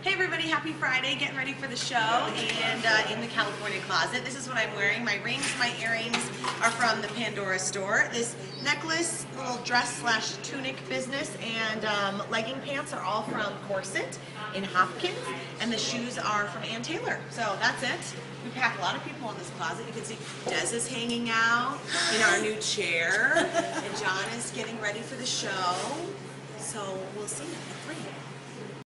Hey everybody, happy Friday, getting ready for the show, and in the California closet. This is what I'm wearing. My rings, my earrings are from the Pandora store. This necklace, little dress slash tunic business, and legging pants are all from Corset in Hopkins, and the shoes are from Ann Taylor. So that's it. We pack a lot of people in this closet. You can see Des is hanging out in our new chair, and John is getting ready for the show. So we'll see you at 3.